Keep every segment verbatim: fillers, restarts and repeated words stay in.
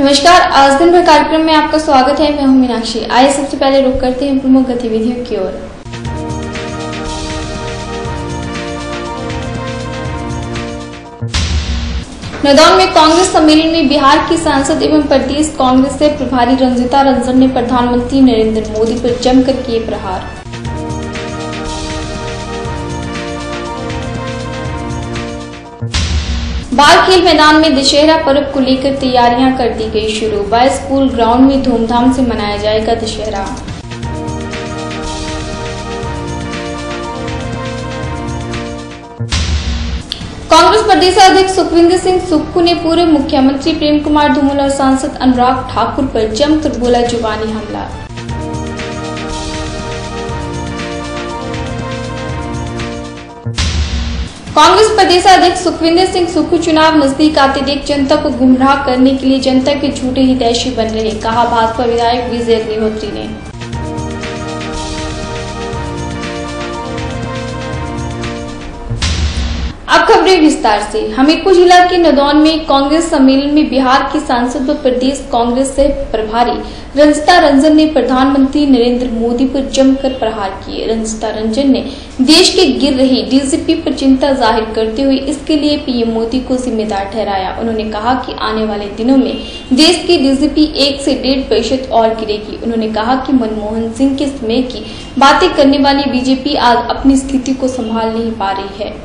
नमस्कार, आज दिन भर कार्यक्रम में आपका स्वागत है। मैं हूं मीनाक्षी। आइए सबसे पहले रुक करते हैं प्रमुख गतिविधियों की ओर। नदौन में कांग्रेस सम्मेलन में बिहार की सांसद एवं प्रदेश कांग्रेस से प्रभारी रंजिता रंजन ने प्रधानमंत्री नरेंद्र मोदी पर जमकर किए प्रहार। बाल खेल मैदान में दशहरा पर्व को लेकर तैयारियां कर दी गई शुरू। बॉयज स्कूल ग्राउंड में धूमधाम से मनाया जाएगा दशहरा। कांग्रेस प्रदेशाध्यक्ष सुखविंदर सिंह सुक्खू ने पूर्व मुख्यमंत्री प्रेम कुमार धूमल और सांसद अनुराग ठाकुर पर जमकर बोला जुबानी हमला। कांग्रेस प्रदेशाध्यक्ष सुखविंदर सिंह सुक्खू चुनाव नजदीक आते देख जनता को गुमराह करने के लिए जनता के झूठे हितैषी बन रहे, कहा भाजपा विधायक विजय अग्निहोत्री ने। अब खबरें विस्तार से। हमीरपुर जिला के नदौन में कांग्रेस सम्मेलन में बिहार की सांसद व प्रदेश कांग्रेस से प्रभारी रंजिता रंजन ने प्रधानमंत्री नरेंद्र मोदी पर जमकर प्रहार किए। रंजिता रंजन ने देश के गिर रही डीजीपी पर चिंता जाहिर करते हुए इसके लिए पीएम मोदी को जिम्मेदार ठहराया। उन्होंने कहा कि आने वाले दिनों में देश की डीजीपी एक से डेढ़ प्रतिशत और गिरेगी। उन्होंने कहा कि मनमोहन सिंह के समय की बातें करने वाली बीजेपी आज अपनी स्थिति को संभाल नहीं पा रही है।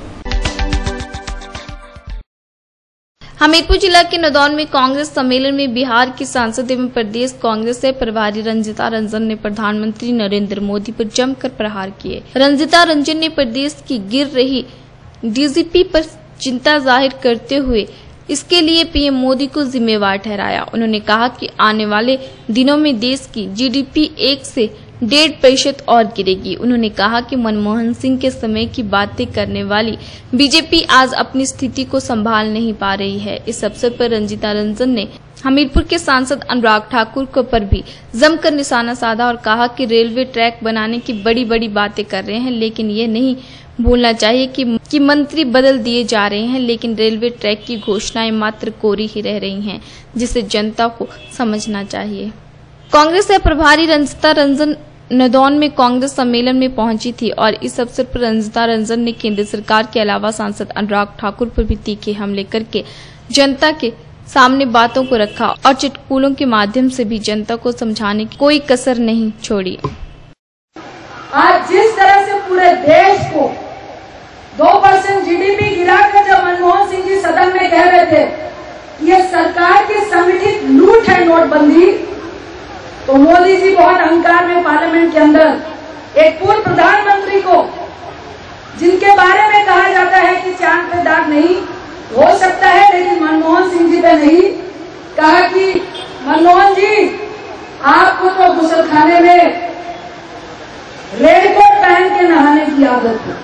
हमीरपुर जिला के नदौन में कांग्रेस सम्मेलन में बिहार की सांसद एवं प्रदेश कांग्रेस से प्रभारी रंजिता रंजन ने प्रधानमंत्री नरेंद्र मोदी पर जमकर प्रहार किए। रंजिता रंजन ने प्रदेश की गिर रही डीजीपी पर चिंता जाहिर करते हुए इसके लिए पीएम मोदी को जिम्मेवार ठहराया। उन्होंने कहा कि आने वाले दिनों में देश की जीडीपी एक से डेढ़ प्रतिशत और गिरेगी। उन्होंने कहा कि मनमोहन सिंह के समय की बातें करने वाली बीजेपी आज अपनी स्थिति को संभाल नहीं पा रही है। इस अवसर पर रंजिता रंजन ने हमीरपुर के सांसद अनुराग ठाकुर को पर भी जमकर निशाना साधा और कहा कि रेलवे ट्रैक बनाने की बड़ी बड़ी बातें कर रहे हैं, लेकिन ये नहीं भूलना चाहिए कि, कि मंत्री बदल दिए जा रहे हैं, लेकिन रेलवे ट्रैक की घोषणाएं मात्र कोरी ही रह रही हैं, जिसे जनता को समझना चाहिए। कांग्रेस से प्रभारी रंजिता रंजन नदौन में कांग्रेस सम्मेलन में पहुंची थी और इस अवसर पर रंजिता रंजन ने केंद्र सरकार के अलावा सांसद अनुराग ठाकुर पर भी तीखे हमले करके जनता के सामने बातों को रखा और चुटकुलों के माध्यम से भी जनता को समझाने की कोई कसर नहीं छोड़ी। आज जिस तरह से पूरे देश को दो परसेंट जीडीपी गिराकर जब मनमोहन सिंह जी सदन में कह रहे थे ये सरकार की संगठित लूट है नोटबंदी, तो मोदी जी बहुत अहंकार में पार्लियामेंट के अंदर एक पूर्व प्रधानमंत्री को जिनके बारे में कहा जाता है कि चांद पे दाग नहीं हो सकता है लेकिन मनमोहन सिंह जी पे नहीं, कहा कि मनमोहन जी आपको तो गुसलखाने में रेनकोट पहन के नहाने की आदत है,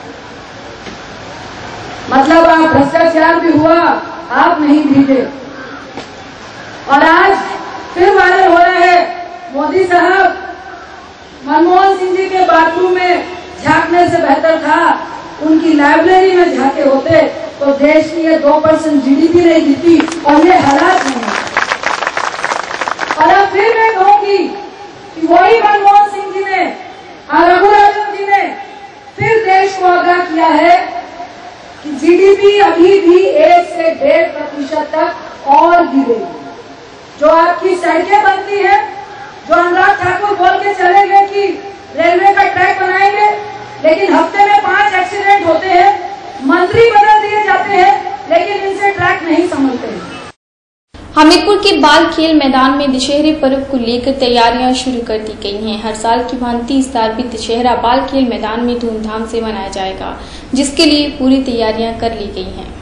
मतलब आप भ्रष्टाचार भी हुआ आप नहीं भीगे। और आज फिर वायरल हो रहा है मोदी साहब मनमोहन सिंह जी के बाथरूम में झांकने से बेहतर था उनकी लाइब्रेरी में झांके होते तो देश की ये दो परसेंट जीडीपी नहीं जीती और ये हालात नहीं। और अब फिर मैं कहूंगी कि वही मनमोहन सिंह जी ने और रघुराजन जी ने फिर देश को आगाह किया है कि जीडीपी अभी भी एक से डेढ़ प्रतिशत तक और गिरेगी। जो आपकी सड़कें बनती हैं, जो अनुराग ठाकुर बोल के चले गए कि रेलवे का ट्रैक बनाएंगे, लेकिन हफ्ते में पांच एक्सीडेंट होते हैं, मंत्री बदल दिए जाते हैं, लेकिन इनसे ट्रैक नहीं संभलते हैं। हमीरपुर के बाल खेल मैदान में दशहरे पर्व को लेकर तैयारियां शुरू कर दी गई हैं। हर साल की भांति इस साल भी दशहरा बाल खेल मैदान में धूमधाम से मनाया जाएगा, जिसके लिए पूरी तैयारियां कर ली गई हैं।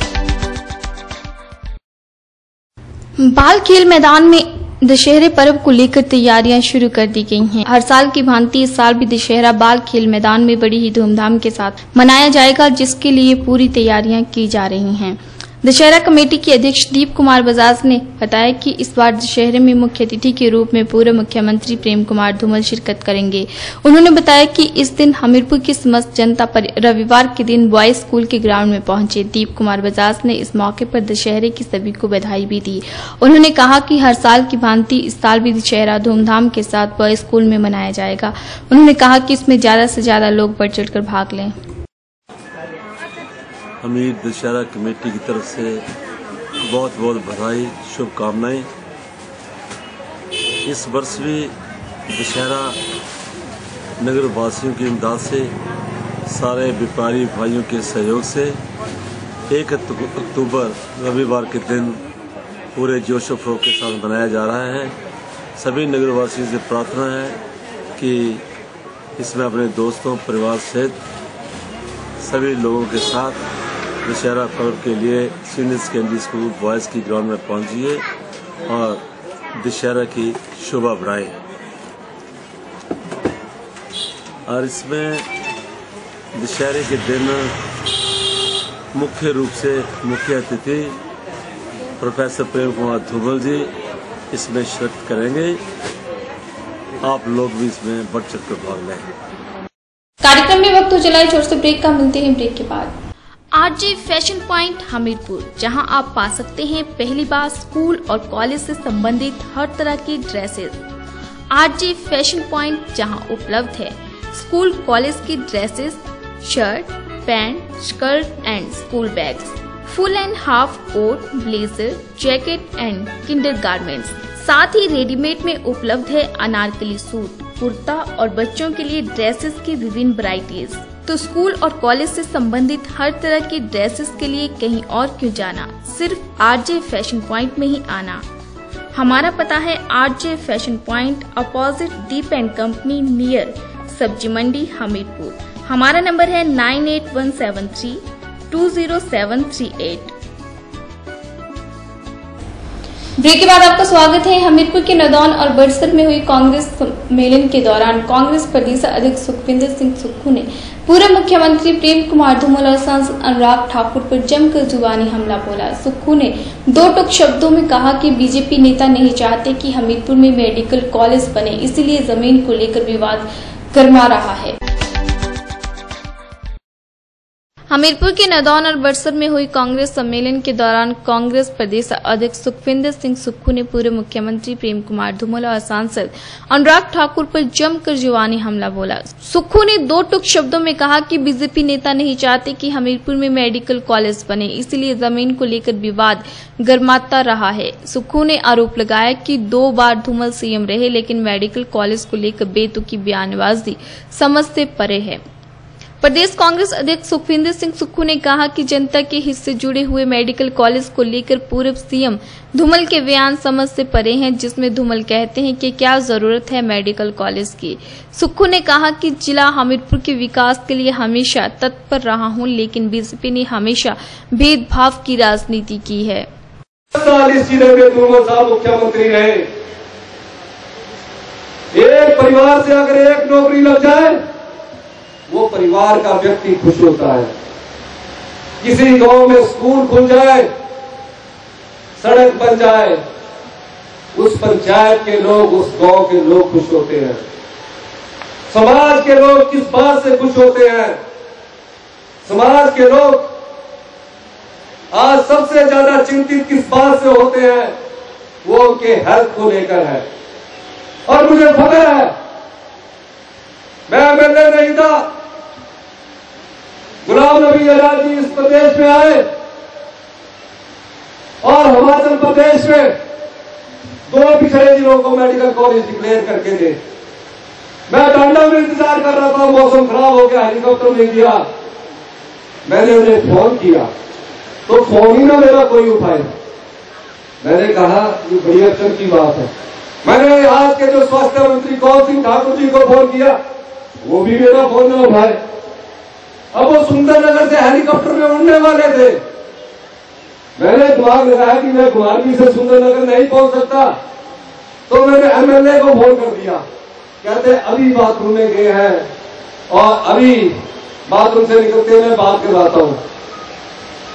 बाल खेल मैदान में दशहरे पर्व को लेकर तैयारियां शुरू कर दी गई हैं। हर साल की भांति इस साल भी दशहरा बाल खेल मैदान में बड़ी ही धूमधाम के साथ मनाया जाएगा, जिसके लिए पूरी तैयारियां की जा रही हैं। दशहरा कमेटी के अध्यक्ष दीप कुमार बजाज ने बताया कि इस बार दशहरे में मुख्य अतिथि के रूप में पूर्व मुख्यमंत्री प्रेम कुमार धूमल शिरकत करेंगे। उन्होंने बताया कि इस दिन हमीरपुर की समस्त जनता पर रविवार के दिन बॉयज स्कूल के ग्राउंड में पहुंचे। दीप कुमार बजाज ने इस मौके पर दशहरे की सभी को बधाई भी दी। उन्होंने कहा कि हर साल की भांति इस साल भी दशहरा धूमधाम के साथ बॉयज स्कूल में मनाया जाएगा। उन्होंने कहा कि इसमें ज्यादा से ज्यादा लोग बढ़ चढ़ कर भाग लें। हमीर दशहरा कमेटी की तरफ से बहुत बहुत बधाई, शुभकामनाएं। इस वर्ष भी दशहरा नगर वासियों की इमदाद से, सारे व्यापारी भाइयों के सहयोग से एक अक्टूबर रविवार के दिन पूरे जोश व खरोश के साथ मनाया जा रहा है। सभी नगर वासियों से प्रार्थना है कि इसमें अपने दोस्तों, परिवार सहित सभी लोगों के साथ दशहरा पर्व के लिए सीनियर सेकेंडरी स्कूल बॉयज़ की ग्राउंड में पहुंचिए और दशहरा की शोभा बढ़ाएं। और इसमें दशहरे के दिन मुख्य रूप से मुख्य अतिथि प्रोफेसर प्रेम कुमार धूमल जी इसमें शिरकत करेंगे। आप लोग भी इसमें बढ़ चढ़ कर भाग लें। कार्यक्रम में वक्त हो चला है, छोटे से ब्रेक का। मिलते हैं ब्रेक के बाद। आरजे फैशन पॉइंट हमीरपुर, जहां आप पा सकते हैं पहली बार स्कूल और कॉलेज से संबंधित हर तरह की ड्रेसेस। आरजे फैशन पॉइंट जहां उपलब्ध है स्कूल कॉलेज की dresses, shirt, pant, skirt and school bags, full and half coat, blazer, jacket and kinder garments. साथ ही रेडीमेड में उपलब्ध है अनारकली सूट, कुर्ता और बच्चों के लिए ड्रेसेस की विभिन्न वैरायटीज। तो स्कूल और कॉलेज से संबंधित हर तरह की ड्रेसेस के लिए कहीं और क्यों जाना, सिर्फ आरजे फैशन पॉइंट में ही आना। हमारा पता है RJ fashion point, opposite Deep and company, near सब्जी मंडी, हमीरपुर। हमारा नंबर है nine eight one seven three two zero seven three eight. Break के बाद आपका स्वागत है। हमीरपुर के नदौन और बड़सर में हुई कांग्रेस सम्मेलन के दौरान कांग्रेस प्रदेश अध्यक्ष सुखविंदर सिंह सुक्खू ने पूर्व मुख्यमंत्री प्रेम कुमार धूमल और सांसद अनुराग ठाकुर पर जमकर जुबानी हमला बोला। सुक्खू ने दो टूक शब्दों में कहा कि बीजेपी नेता नहीं चाहते कि हमीरपुर में मेडिकल कॉलेज बने, इसीलिए जमीन को लेकर विवाद गर्मा रहा है। हमीरपुर के नदौन और बड़सर में हुई कांग्रेस सम्मेलन के दौरान कांग्रेस प्रदेश अध्यक्ष सुखविंदर सिंह सुक्खू ने पूर्व मुख्यमंत्री प्रेम कुमार धूमल और सांसद अनुराग ठाकुर पर जमकर जुबानी हमला बोला। सुक्खू ने दो टूक शब्दों में कहा कि बीजेपी नेता नहीं चाहते कि हमीरपुर में मेडिकल कॉलेज बने, इसलिए जमीन को लेकर विवाद गर्माता रहा है। सुक्खू ने आरोप लगाया कि दो बार धूमल सीएम रहे, लेकिन मेडिकल कॉलेज को लेकर बेतुकी बयानबाजी समझ से परे है। प्रदेश कांग्रेस अध्यक्ष सुखविंदर सिंह सुक्खू ने कहा कि जनता के हित से जुड़े हुए मेडिकल कॉलेज को लेकर पूर्व सीएम धूमल के बयान समझ से परे हैं, जिसमें धूमल कहते हैं कि क्या जरूरत है मेडिकल कॉलेज की। सुक्खू ने कहा कि जिला हमीरपुर के विकास के लिए हमेशा तत्पर रहा हूं, लेकिन बीजेपी ने हमेशा भेदभाव की राजनीति की है। मुख्यमंत्री रहे, एक परिवार से अगर एक नौकरी लग जाए वो परिवार का व्यक्ति खुश होता है। किसी गांव में स्कूल खुल जाए, सड़क बन जाए, उस पंचायत के लोग, उस गांव के लोग खुश होते हैं। समाज के लोग किस बात से खुश होते हैं? समाज के लोग आज सबसे ज्यादा चिंतित किस बात से होते हैं? वो उनके हेल्थ को लेकर है। और मुझे फख्र है, मैं एमएलए नहीं था, गुलाम नबी आजाद जी इस प्रदेश में आए और हिमाचल प्रदेश में दो पिछड़े जिलों को मेडिकल कॉलेज डिक्लेयर करके दे। मैं टांडा में इंतजार कर रहा था, मौसम खराब हो गया, हेलीकॉप्टर नहीं दिया। मैंने उन्हें फोन किया तो फोन ही ना मेरा कोई उठाए। मैंने कहा ये बड़ी अफसर की बात है। मैंने आज के जो स्वास्थ्य मंत्री कौल सिंह ठाकुर जी को फोन किया, वो भी मेरा फोन न उठाए। अब वो सुंदरनगर से हेलीकॉप्टर में उड़ने वाले थे। मैंने दिमाग लगाया कि मैं कुमारवी से सुंदरनगर नहीं पहुंच सकता, तो मैंने एमएलए को फोन कर दिया। कहते अभी बाथरूम में गए हैं और अभी बाथरूम से निकलते मैं बात करवाता हूं।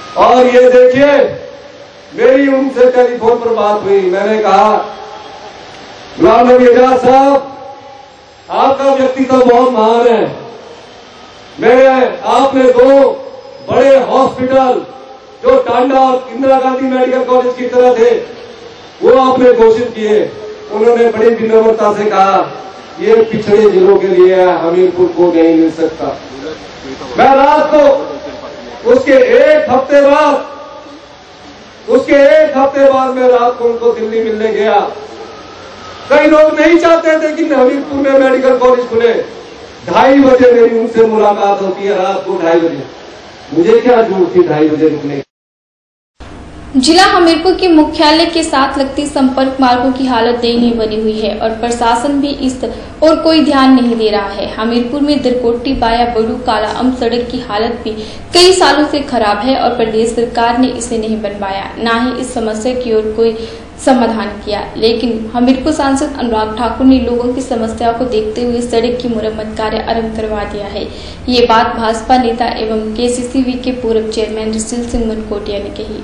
और ये देखिए, मेरी उनसे टेलीफोन पर बात हुई। मैंने कहा, गुलाम नबी आजाद साहब, आपका व्यक्तित्व बहुत महान है। मेरे आपने दो बड़े हॉस्पिटल जो टांडा और इंदिरा गांधी मेडिकल कॉलेज की तरह थे, वो आपने घोषित किए। उन्होंने बड़ी विनम्रता से कहा, ये पिछड़े जिलों के लिए है, हमीरपुर को नहीं मिल सकता। मैं रात को उसके एक हफ्ते बाद उसके एक हफ्ते बाद मैं रात को उनको दिल्ली मिलने गया। कई लोग नहीं चाहते थे कि हमीरपुर में मेडिकल कॉलेज खुले। ढाई बजे मेरी उनसे मुलाकात होती है, रात को ढाई बजे। मुझे क्या जरूरत थी ढाई बजे रुकने की। जिला हमीरपुर के मुख्यालय के साथ लगती संपर्क मार्गों की हालत दयनीय बनी हुई है और प्रशासन भी इस और कोई ध्यान नहीं दे रहा है। हमीरपुर में दरकोटी बाया बड़ू काला अम सड़क की हालत भी कई सालों से खराब है और प्रदेश सरकार ने इसे नहीं बनवाया, न ही इस समस्या की ओर कोई समाधान किया। लेकिन हमीरपुर सांसद अनुराग ठाकुर ने लोगों की समस्याओं को देखते हुए सड़क की मुरम्मत कार्य आरंभ करवा दिया है। ये बात भाजपा नेता एवं केसीसीबी के पूर्व चेयरमैन ऋषिल सिंह मनकोटिया ने कही।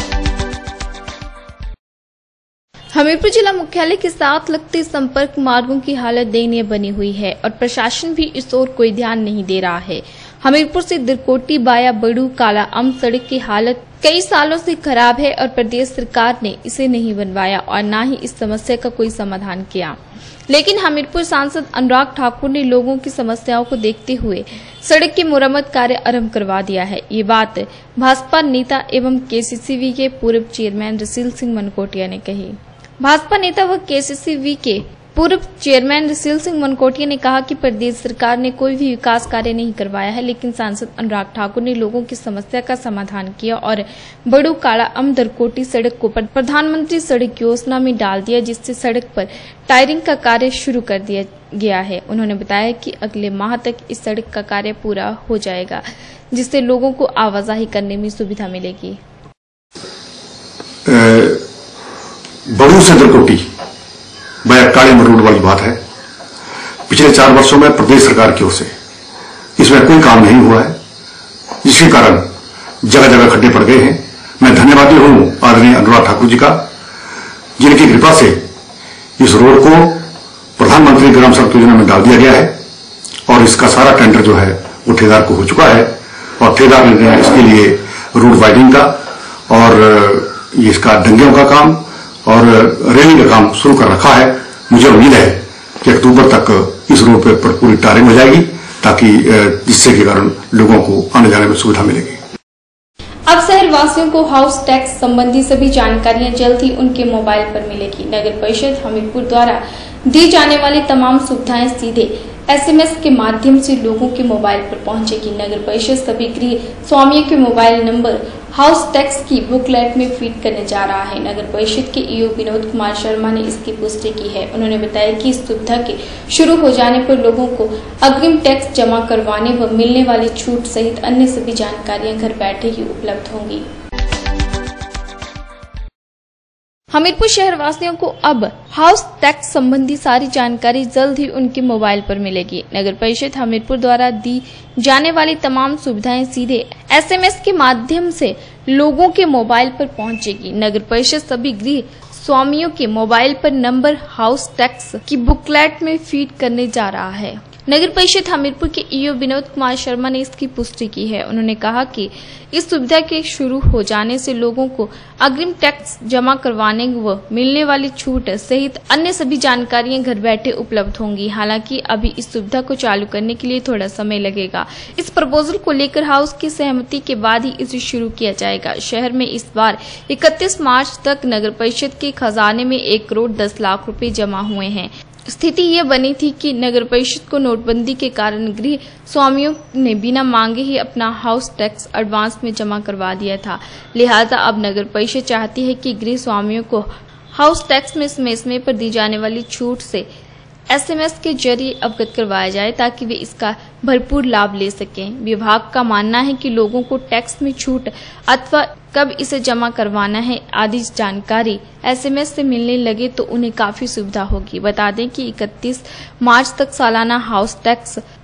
हमीरपुर जिला मुख्यालय के साथ लगते संपर्क मार्गों की हालत दयनीय बनी हुई है और प्रशासन भी इस ओर कोई ध्यान नहीं दे रहा है। हमीरपुर से दरकोटी बाया बड़ू काला अम सड़क की हालत कई सालों से खराब है और प्रदेश सरकार ने इसे नहीं बनवाया और न ही इस समस्या का कोई समाधान किया। लेकिन हमीरपुर सांसद अनुराग ठाकुर ने लोगों की समस्याओं को देखते हुए सड़क की मुरम्मत कार्य आरंभ करवा दिया है। ये बात भाजपा नेता एवं केसीसीबी के पूर्व चेयरमैन ऋषिल सिंह मनकोटिया ने कही। भाजपा नेता व केसीसीबी के पूर्व चेयरमैन ऋषिल सिंह मनकोटिया ने कहा कि प्रदेश सरकार ने कोई भी विकास कार्य नहीं करवाया है, लेकिन सांसद अनुराग ठाकुर ने लोगों की समस्या का समाधान किया और बड़ू काला अम दरकोटी सड़क को प्रधानमंत्री सड़क योजना में डाल दिया, जिससे सड़क पर टायरिंग का कार्य शुरू कर दिया गया है। उन्होंने बताया कि अगले माह तक इस सड़क का कार्य पूरा हो जाएगा, जिससे लोगों को आवाजाही करने में सुविधा मिलेगी। बड़ू से दरकोटी बया काले मरूड वाली बात है। पिछले चार वर्षों में प्रदेश सरकार की ओर से इसमें कोई काम नहीं हुआ है, जिसके कारण जगह जगह खड्डे पड़ गए हैं। मैं धन्यवादी हूं आदरणीय अनुराग ठाकुर जी का, जिनकी कृपा से इस रोड को प्रधानमंत्री ग्राम सड़क योजना में डाल दिया गया है और इसका सारा टेंडर जो है वो ठेकेदार को हो चुका है और ठेकेदार ने इसके लिए रोड वाइडिंग का और इसका डंगियों का काम और रेलिंग का काम शुरू कर रखा है। मुझे उम्मीद है कि अक्टूबर तक इस रोड पर पूरी टायरिंग हो जाएगी, ताकि जिससे के कारण लोगों को आने जाने में सुविधा मिलेगी। अब शहर वासियों को हाउस टैक्स संबंधी सभी जानकारियां जल्द ही उनके मोबाइल पर मिलेगी। नगर परिषद हमीरपुर द्वारा दी जाने वाली तमाम सुविधाएं सीधे एसएमएस के माध्यम से लोगों के मोबाइल पर पहुंचेगी। नगर परिषद सभी गृह स्वामियों के मोबाइल नंबर हाउस टैक्स की बुकलेट में फीड करने जा रहा है। नगर परिषद के ईओ विनोद कुमार शर्मा ने इसकी पुष्टि की है। उन्होंने बताया कि इस सुविधा के शुरू हो जाने पर लोगों को अग्रिम टैक्स जमा करवाने व मिलने वाली छूट सहित अन्य सभी जानकारियां घर बैठे ही उपलब्ध होंगी। हमीरपुर शहर वासियों को अब हाउस टैक्स संबंधी सारी जानकारी जल्द ही उनके मोबाइल पर मिलेगी। नगर परिषद हमीरपुर द्वारा दी जाने वाली तमाम सुविधाएं सीधे एसएमएस के माध्यम से लोगों के मोबाइल पर पहुंचेगी। नगर परिषद सभी गृह स्वामियों के मोबाइल पर नंबर हाउस टैक्स की बुकलेट में फीड करने जा रहा है। नगर परिषद हमीरपुर के ईओ विनोद कुमार शर्मा ने इसकी पुष्टि की है। उन्होंने कहा कि इस सुविधा के शुरू हो जाने से लोगों को अग्रिम टैक्स जमा करवाने व मिलने वाली छूट सहित अन्य सभी जानकारियां घर बैठे उपलब्ध होंगी। हालांकि अभी इस सुविधा को चालू करने के लिए थोड़ा समय लगेगा। इस प्रपोजल को लेकर हाउस की सहमति के बाद ही इसे शुरू किया जाएगा। शहर में इस बार इकतीस मार्च तक नगर परिषद के खजाने में एक करोड़ दस लाख रुपए जमा हुए हैं। स्थिति ये बनी थी कि नगर परिषद को नोटबंदी के कारण गृह स्वामियों ने बिना मांगे ही अपना हाउस टैक्स एडवांस में जमा करवा दिया था। लिहाजा अब नगर परिषद चाहती है कि गृह स्वामियों को हाउस टैक्स में समय समय पर दी जाने वाली छूट से एसएमएस के जरिए अवगत करवाया जाए, ताकि वे इसका भरपूर लाभ ले सकें। विभाग का मानना है कि लोगों को टैक्स में छूट अथवा कब इसे जमा करवाना है आदि जानकारी एसएमएस से मिलने लगे तो उन्हें काफी सुविधा होगी। बता दें कि इकतीस मार्च तक सालाना हाउस टैक्स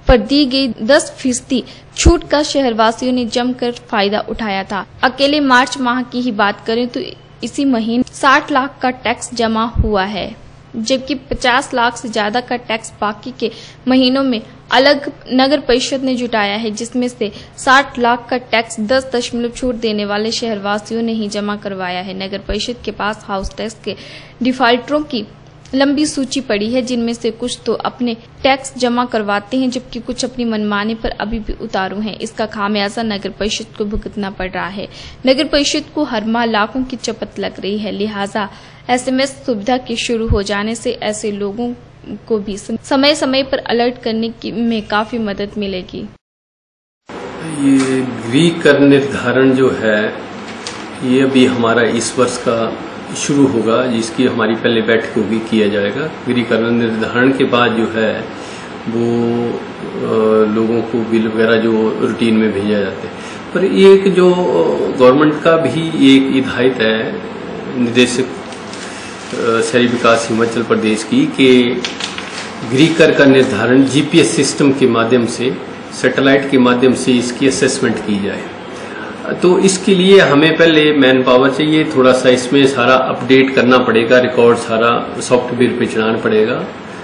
पर दी गई दस फीसदी छूट का शहरवासियों ने जमकर फायदा उठाया था। अकेले मार्च माह की ही बात करें तो इसी महीने साठ लाख का टैक्स जमा हुआ है, जबकि पचास लाख से ज्यादा का टैक्स बाकी के महीनों में अलग नगर परिषद ने जुटाया है, जिसमें से साठ लाख का टैक्स दस दशमलव छूट देने वाले शहरवासियों ने ही जमा करवाया है। नगर परिषद के पास हाउस टैक्स के डिफाल्टरों की लंबी सूची पड़ी है, जिनमें से कुछ तो अपने टैक्स जमा करवाते हैं, जबकि कुछ अपनी मनमानी पर अभी भी उतारू हैं। इसका खामियाजा नगर परिषद को भुगतना पड़ रहा है। नगर परिषद को हर माह लाखों की चपत लग रही है, लिहाजा एसएमएस सुविधा के शुरू हो जाने से ऐसे लोगों को भी समय समय पर अलर्ट करने की में काफी मदद मिलेगी। ये गृह कर निर्धारण जो है ये अभी हमारा इस वर्ष का शुरू होगा, जिसकी हमारी पहले बैठक होगी, किया जाएगा। गृह कर निर्धारण के बाद जो है वो लोगों को बिल वगैरह जो रूटीन में भेजा जाते हैं। पर एक जो गवर्नमेंट का भी एक हिदायत है निदेशक शहरी विकास हिमाचल प्रदेश की कि गृह कर का निर्धारण जीपीएस सिस्टम के माध्यम से, सैटेलाइट के माध्यम से इसकी असेसमेंट की जाए। तो इसके लिए हमें पहले मैन पावर चाहिए, थोड़ा सा इसमें सारा अपडेट करना पड़ेगा, रिकॉर्ड सारा सॉफ्टवेयर पे चढ़ाना पड़ेगा।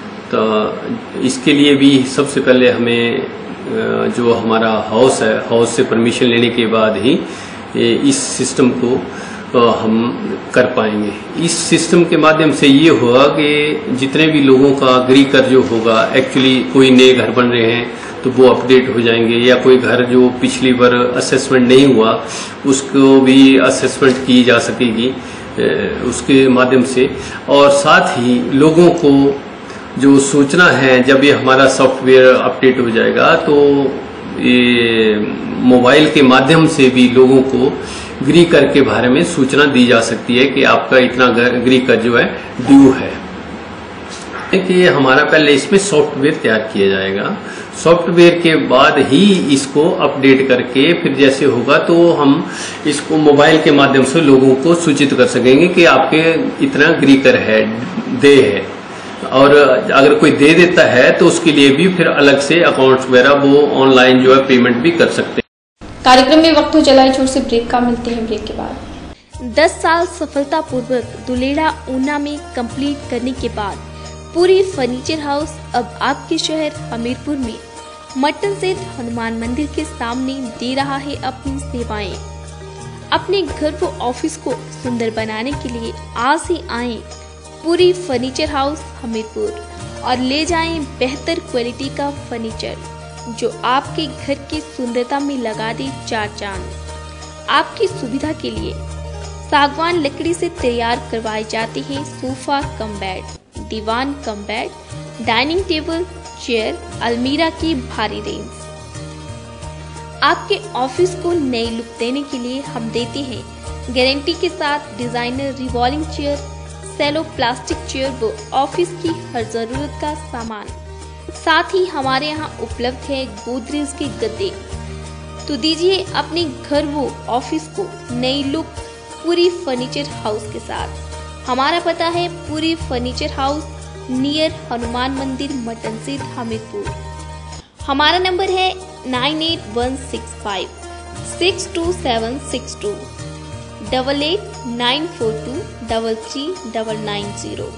तो इसके लिए भी सबसे पहले हमें जो हमारा हाउस है, हाउस से परमिशन लेने के बाद ही इस सिस्टम को हम कर पाएंगे। इस सिस्टम के माध्यम से ये होगा कि जितने भी लोगों का गृह कर जो होगा, एक्चुअली कोई नए घर बन रहे हैं तो वो अपडेट हो जाएंगे, या कोई घर जो पिछली बार असेसमेंट नहीं हुआ उसको भी असेसमेंट की जा सकेगी उसके माध्यम से। और साथ ही लोगों को जो सूचना है, जब ये हमारा सॉफ्टवेयर अपडेट हो जाएगा तो ये मोबाइल के माध्यम से भी लोगों को गृह कर के बारे में सूचना दी जा सकती है कि आपका इतना गृह कर जो है ड्यू है। कि हमारा पहले इसमें सॉफ्टवेयर तैयार किया जाएगा, सॉफ्टवेयर के बाद ही इसको अपडेट करके फिर जैसे होगा तो हम इसको मोबाइल के माध्यम से लोगों को सूचित कर सकेंगे कि आपके इतना गृह कर है, दे है। और अगर कोई दे देता है तो उसके लिए भी फिर अलग से अकाउंट्स वगैरह वो ऑनलाइन जो है पेमेंट भी कर सकते हैं। कार्यक्रम में वक्त हो चला है, छोट से ब्रेक का, मिलते हैं ब्रेक के बाद। दस साल सफलतापूर्वक दुलेड़ा ऊना में कंप्लीट करने के बाद पूरी फर्नीचर हाउस अब आपके शहर हमीरपुर में मटन सेठ हनुमान मंदिर के सामने दे रहा है अपनी सेवाएं। अपने घर व ऑफिस को सुंदर बनाने के लिए आज ही आए पूरी फर्नीचर हाउस हमीरपुर और ले जाएं बेहतर क्वालिटी का फर्नीचर जो आपके घर की सुंदरता में लगा दे चार चांद। आपकी सुविधा के लिए सागवान लकड़ी से तैयार करवाए जाते हैं सोफा कम बेड, दीवान cum bed, dining table, chair, अलमीरा की भारी रेंज। आपके ऑफिस को नई लुक देने के लिए हम देते हैं गारंटी के साथ designer revolving chair, Cello plastic chair व ऑफिस की हर जरूरत का सामान। साथ ही हमारे यहाँ उपलब्ध है गोदरेज के गद्दे। तो दीजिए अपने घर व ऑफिस को नई लुक पूरी फर्नीचर हाउस के साथ। हमारा पता है पूरी फर्नीचर हाउस नियर हनुमान मंदिर मटन सेठ हमीरपुर। हमारा नंबर है nine eight one six five six two seven six two double eight nine four two double three double nine zero.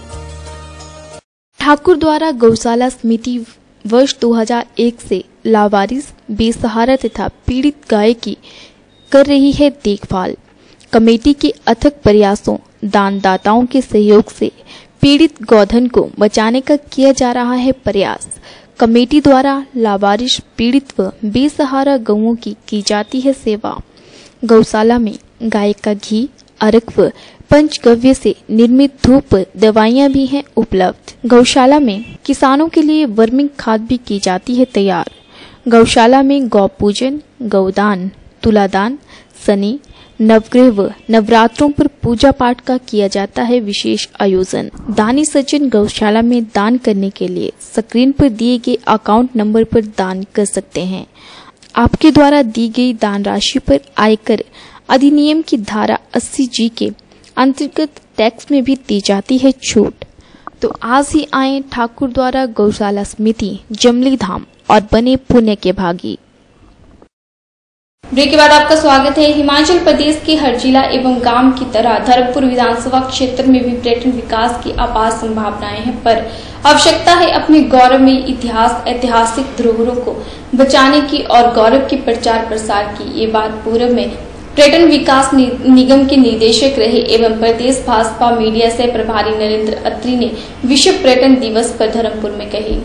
Thakur द्वारा गौशाला समिति वर्ष दो हज़ार एक से लावारिस, बेसहारा तथा पीड़ित गाय की कर रही है देखभाल। कमेटी के अथक प्रयासों, दानदाताओं के सहयोग से पीड़ित गौधन को बचाने का किया जा रहा है प्रयास। कमेटी द्वारा लावारिस, पीड़ित व बेसहारा गौओं की की जाती है सेवा। गौशाला में गाय का घी, अर्क व पंचगव्य से निर्मित धूप दवाइयां भी हैं उपलब्ध। गौशाला में किसानों के लिए वर्मिंग खाद भी की जाती है तैयार। गौशाला में गौ पूजन, गौदान, तुलादान, शनि, नवग्रह व नवरात्रों पर पूजा पाठ का किया जाता है विशेष आयोजन। दानी सज्जन गौशाला में दान करने के लिए स्क्रीन पर दिए गए अकाउंट नंबर पर दान कर सकते हैं। आपके द्वारा दी गई दान राशि पर आयकर अधिनियम की धारा अस्सी जी के अंतर्गत टैक्स में भी दी जाती है छूट। तो आज ही आए ठाकुर द्वारा गौशाला समिति जमली धाम और बने पुण्य के भागी। ब्रेक के बाद आपका स्वागत है। हिमाचल प्रदेश के हर जिला एवं गांव की तरह धर्मपुर विधानसभा क्षेत्र में भी पर्यटन विकास की अपार संभावनाएं हैं, पर आवश्यकता है अपने गौरवमयी इतिहास ऐतिहासिक धरोहरों को बचाने की और गौरव के प्रचार प्रसार की। ये बात पूर्व में पर्यटन विकास निगम के निदेशक रहे एवं प्रदेश भाजपा मीडिया से प्रभारी नरेंद्र अत्री ने विश्व पर्यटन दिवस पर धर्मपुर में कही।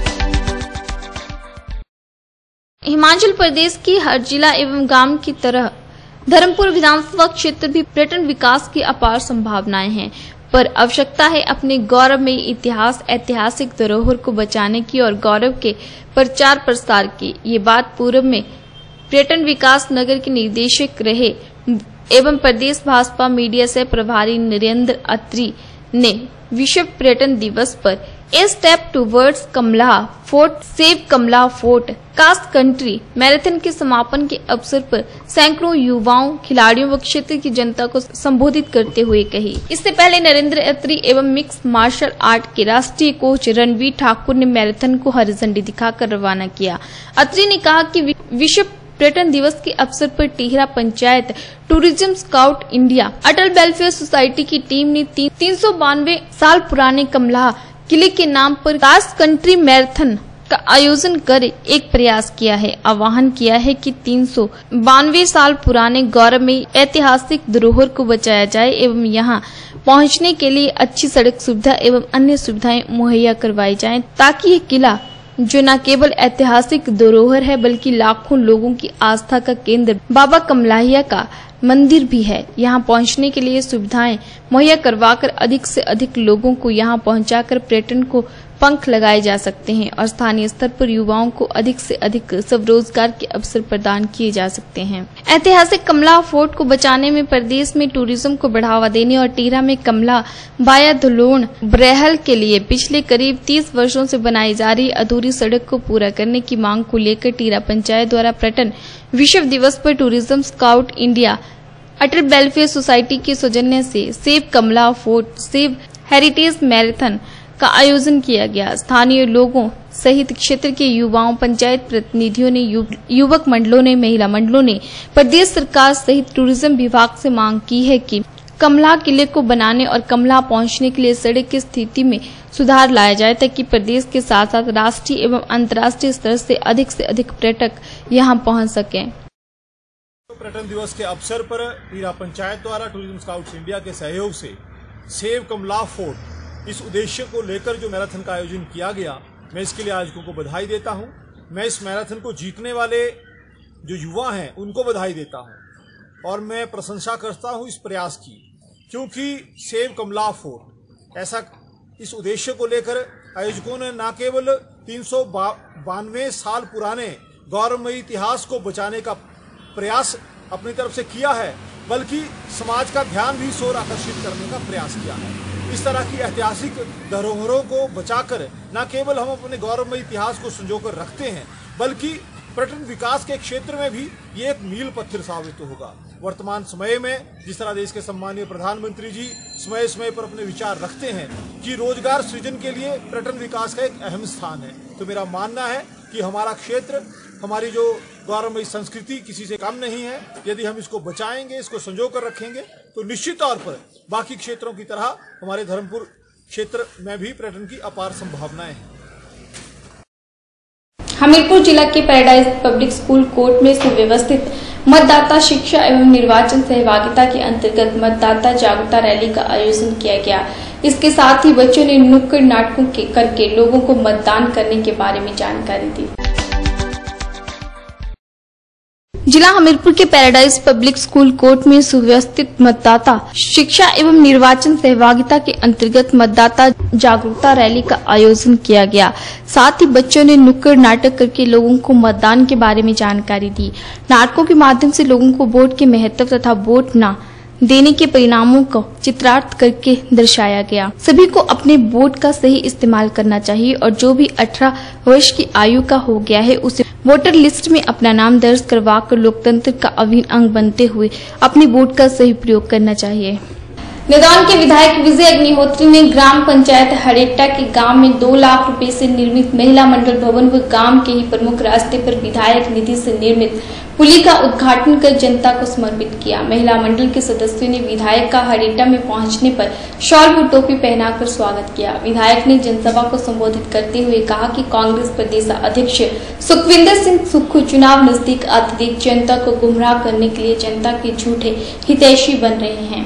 हिमाचल प्रदेश के हर जिला एवं गांव की तरह धर्मपुर विधानसभा क्षेत्र भी पर्यटन विकास की अपार संभावनाएं हैं, पर आवश्यकता है अपने गौरवमयी इतिहास ऐतिहासिक धरोहर को बचाने की और गौरव के प्रचार प्रसार की। ये बात पूर्व में पर्यटन विकास नगर के निदेशक रहे एवं प्रदेश भाजपा मीडिया से प्रभारी नरेंद्र अत्री ने विश्व पर्यटन दिवस पर a step towards Kamla fort save Kamla fort कास्ट कंट्री मैराथन के समापन के अवसर पर सैकड़ों युवाओं, खिलाड़ियों व क्षेत्र की जनता को संबोधित करते हुए कही। इससे पहले नरेंद्र अत्री एवं मिक्स मार्शल आर्ट के राष्ट्रीय कोच रणवीर ठाकुर ने मैराथन को हरी झंडी दिखाकर रवाना किया। अत्री ने कहा कि विश्व पर्यटन दिवस के अवसर पर Tihra panchayat, tourism scout India, Atal welfare society की टीम ने तीन सौ बानवे साल पुराने कमला किले के नाम पर कास्ट कंट्री मैराथन का आयोजन कर एक प्रयास किया है। आह्वान किया है कि तीन सौ बानवे साल पुराने गौरवमयी ऐतिहासिक धरोहर को बचाया जाए एवं यहां पहुंचने के लिए अच्छी सड़क सुविधा एवं अन्य सुविधाएं मुहैया करवाई जाएं, ताकि ये किला जो न केवल ऐतिहासिक धरोहर है बल्कि लाखों लोगों की आस्था का केंद्र बाबा कमलाहिया का मंदिर भी है। यहां पहुंचने के लिए सुविधाएं मुहैया करवाकर अधिक से अधिक लोगों को यहां पहुंचाकर पर्यटन को पंख लगाए जा सकते हैं और स्थानीय स्तर पर युवाओं को अधिक से अधिक स्वरोजगार के अवसर प्रदान किए जा सकते हैं। ऐतिहासिक कमला फोर्ट को बचाने में प्रदेश में टूरिज्म को बढ़ावा देने और टिहरा में कमला बाया धुलोन ब्रेहल के लिए पिछले करीब तीस वर्षों से बनाई जा रही अधूरी सड़क को पूरा करने की मांग को लेकर टिहरा पंचायत द्वारा पर्यटन विश्व दिवस पर tourism scout India, Atal welfare society के सौजन्य से save Kamla fort save heritage marathon का आयोजन किया गया। स्थानीय लोगों सहित क्षेत्र के युवाओं, पंचायत प्रतिनिधियों ने, यु, युवक मंडलों ने, महिला मंडलों ने प्रदेश सरकार सहित टूरिज्म विभाग से मांग की है कि कमला किले को बनाने और कमला पहुंचने के लिए सड़क की स्थिति में सुधार लाया जाए, ताकि प्रदेश के साथ साथ राष्ट्रीय एवं अंतर्राष्ट्रीय स्तर से अधिक से अधिक पर्यटक यहां पहुंच सकें। पर्यटन दिवस के अवसर पर टिहरा पंचायत द्वारा टूरिज्म स्काउट्स इंडिया के सहयोग से सेव कमला फोर्ट इस उद्देश्य को लेकर जो मैराथन का आयोजन किया गया, मैं इसके लिए आयोजकों को बधाई देता हूं। मैं इस मैराथन को जीतने वाले जो युवा हैं उनको बधाई देता हूं और मैं प्रशंसा करता हूं इस प्रयास की, क्योंकि सेव कमला फोर्ट ऐसा इस उद्देश्य को लेकर आयोजकों ने न केवल तीन सौ बानवे साल पुराने गौरवमयी इतिहास को बचाने का प्रयास अपनी तरफ से किया है, बल्कि समाज का ध्यान भी इस ओर आकर्षित करने का प्रयास किया है। इस तरह की ऐतिहासिक धरोहरों को बचाकर न केवल हम अपने गौरवमय इतिहास को संजोकर रखते हैं, बल्कि पर्यटन विकास के क्षेत्र में भी ये एक मील पत्थर साबित होगा। वर्तमान समय में जिस तरह देश के सम्मानीय प्रधानमंत्री जी समय समय पर अपने विचार रखते हैं कि रोजगार सृजन के लिए पर्यटन विकास का एक अहम स्थान है, तो मेरा मानना है कि हमारा क्षेत्र, हमारी जो गौरवमयी संस्कृति किसी से कम नहीं है। यदि हम इसको बचाएंगे, इसको संजो कर रखेंगे, तो निश्चित तौर पर बाकी क्षेत्रों की तरह हमारे धर्मपुर क्षेत्र में भी पर्यटन की अपार संभावनाएं हैं। हमीरपुर जिला के पैराडाइज पब्लिक स्कूल कोर्ट में सुव्यवस्थित मतदाता शिक्षा एवं निर्वाचन सहभागिता के अंतर्गत मतदाता जागरूकता रैली का आयोजन किया गया। इसके साथ ही बच्चों ने नुक्कड़ नाटकों के करके लोगों को मतदान करने के बारे में जानकारी दी। जिला हमीरपुर के पैराडाइज पब्लिक स्कूल कोर्ट में सुव्यवस्थित मतदाता शिक्षा एवं निर्वाचन सहभागिता के अंतर्गत मतदाता जागरूकता रैली का आयोजन किया गया। साथ ही बच्चों ने नुक्कड़ नाटक करके लोगों को मतदान के बारे में जानकारी दी। नाटकों के माध्यम से लोगों को वोट के महत्व तथा वोट न देने के परिणामों को चित्रार्थ करके दर्शाया गया। सभी को अपने वोट का सही इस्तेमाल करना चाहिए और जो भी अठारह वर्ष की आयु का हो गया है उसे वोटर लिस्ट में अपना नाम दर्ज करवाकर लोकतंत्र का अभिन्न अंग बनते हुए अपने वोट का सही प्रयोग करना चाहिए। नदौन के विधायक विजय अग्निहोत्री ने ग्राम पंचायत हरेट्टा के गांव में दो लाख रुपए से निर्मित महिला मंडल भवन व गांव के ही प्रमुख रास्ते पर विधायक निधि से निर्मित पुली का उद्घाटन कर जनता को समर्पित किया। महिला मंडल के सदस्यों ने विधायक का हरेट्टा में पहुंचने पर शॉल व टोपी पहनाकर स्वागत किया। विधायक ने जनसभा को संबोधित करते हुए कहा कि कांग्रेस प्रदेश अध्यक्ष सुखविंदर सिंह सुक्खू चुनाव नजदीक आते देख जनता को गुमराह करने के लिए जनता के झूठे हितैषी बन रहे हैं।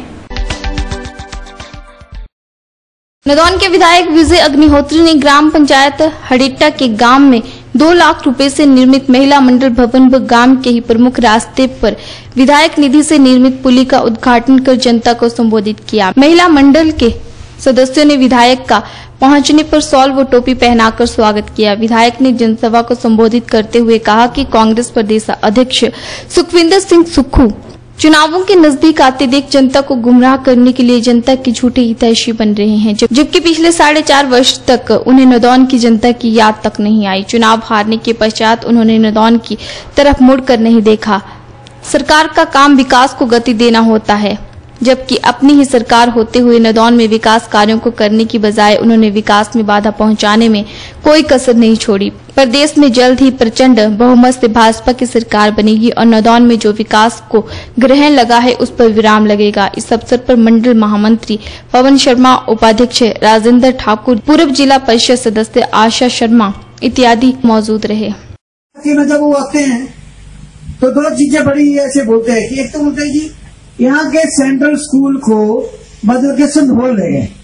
नदौन के विधायक विजय अग्निहोत्री ने ग्राम पंचायत हरेट्टा के गांव में दो लाख रुपए से निर्मित महिला मंडल भवन व गांव के ही प्रमुख रास्ते पर विधायक निधि से निर्मित पुली का उद्घाटन कर जनता को संबोधित किया। महिला मंडल के सदस्यों ने विधायक का पहुंचने पर शॉल व टोपी पहनाकर स्वागत किया। विधायक ने जनसभा को संबोधित करते हुए कहा कि कांग्रेस प्रदेश अध्यक्ष सुखविंदर सिंह सुक्खू चुनावों के नजदीक आते देख जनता को गुमराह करने के लिए जनता के झूठे हितैषी बन रहे हैं, जबकि पिछले साढ़े चार वर्ष तक उन्हें नदौन की जनता की याद तक नहीं आई। चुनाव हारने के पश्चात उन्होंने नदौन की तरफ मुड़कर नहीं देखा। सरकार का काम विकास को गति देना होता है, जबकि अपनी ही सरकार होते हुए नदौन में विकास कार्यों को करने की बजाय उन्होंने विकास में बाधा पहुंचाने में कोई कसर नहीं छोड़ी। प्रदेश में जल्द ही प्रचंड बहुमत से भाजपा की सरकार बनेगी और नदौन में जो विकास को ग्रहण लगा है उस पर विराम लगेगा। इस अवसर पर मंडल महामंत्री पवन शर्मा, उपाध्यक्ष राजेंद्र ठाकुर, पूर्व जिला परिषद सदस्य आशा शर्मा इत्यादि मौजूद रहे। जब वो आते हैं तो दो चीजें बड़ी ऐसे बोलते हैं कि एक तो बोलते हैं जी यहाँ के सेंट्रल स्कूल को मतलब के संभोल रहे हैं।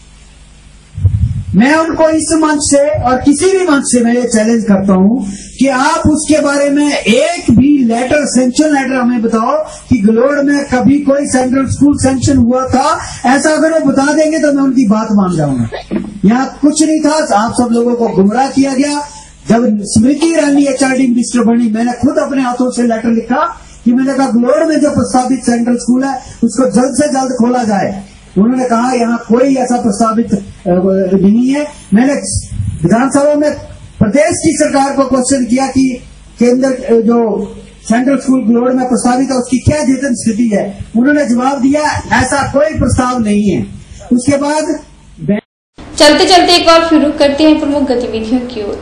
मैं उनको इस मंच से और किसी भी मंच से मैं ये चैलेंज करता हूँ कि आप उसके बारे में एक भी लेटर, सेंक्शन लेटर हमें बताओ कि गलोड़ में कभी कोई सेंट्रल स्कूल सेंक्शन हुआ था। ऐसा अगर वो बता देंगे तो मैं उनकी बात मान जाऊंगा। यहाँ कुछ नहीं था, आप सब लोगों को गुमराह किया गया। जब स्मृति ईरानी एचआरडी मिनिस्टर बनी, मैंने खुद अपने हाथों से लेटर लिखा कि मैंने कहा गलोड़ में जो प्रस्तावित सेंट्रल स्कूल है उसको जल्द से जल्द खोला जाए। उन्होंने कहा यहाँ कोई ऐसा प्रस्तावित नहीं है। मैंने विधानसभा में प्रदेश की सरकार को क्वेश्चन किया कि केंद्र जो सेंट्रल स्कूल गलोड़ में प्रस्तावित है उसकी क्या अद्यतन स्थिति है। उन्होंने जवाब दिया ऐसा कोई प्रस्ताव नहीं है। उसके बाद चलते चलते एक बार फिर रुख करते हैं प्रमुख गतिविधियों की ओर।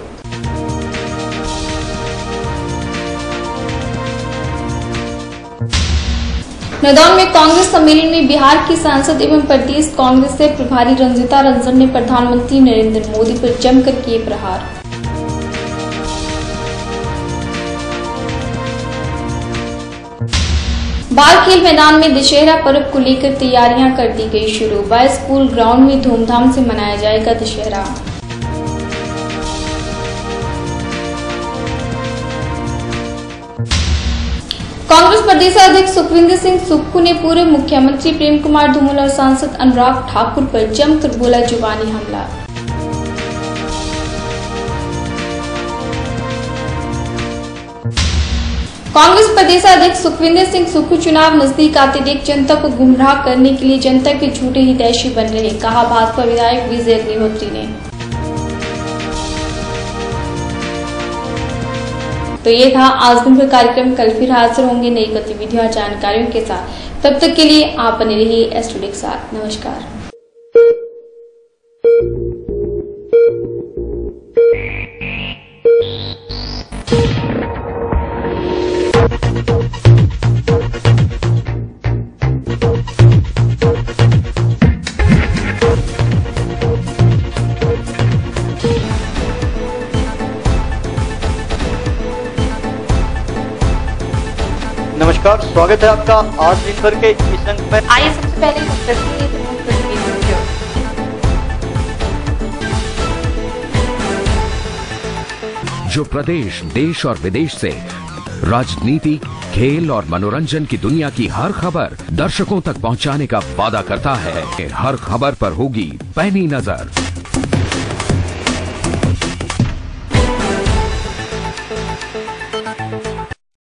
नदौन में कांग्रेस सम्मेलन में बिहार की सांसद एवं प्रदेश कांग्रेस से प्रभारी रंजिता रंजन ने प्रधानमंत्री नरेंद्र मोदी पर जमकर किए प्रहार। बाल खेल मैदान में दशहरा पर्व को लेकर तैयारियां कर दी गई शुरू। बाय स्कूल ग्राउंड में धूमधाम से मनाया जाएगा दशहरा। कांग्रेस प्रदेश अध्यक्ष सुखविंदर सिंह सुक्खू ने पूर्व मुख्यमंत्री प्रेम कुमार धूमल और सांसद अनुराग ठाकुर पर जमकर बोला जुबानी हमला। कांग्रेस प्रदेश अध्यक्ष सुखविंदर सिंह सुक्खू चुनाव नजदीक आते देख जनता को गुमराह करने के लिए जनता के झूठे हितैषी बन रहे, कहा भाजपा विधायक विजय अग्निहोत्री ने। तो ये था आज दिन भर कार्यक्रम। कल फिर हाजिर होंगे नई गतिविधियों और जानकारियों के साथ। तब तक के लिए आप बने रहिए एस टुडे के साथ। नमस्कार। नमस्कार, स्वागत है आपका आज दिन भर के इस अंक में। आइए सबसे पहले रुक करते हैं प्रमुख गतिविधियों की ओर। जो प्रदेश, देश और विदेश से राजनीति, खेल और मनोरंजन की दुनिया की हर खबर दर्शकों तक पहुंचाने का वादा करता है। हर खबर पर होगी पैनी नजर।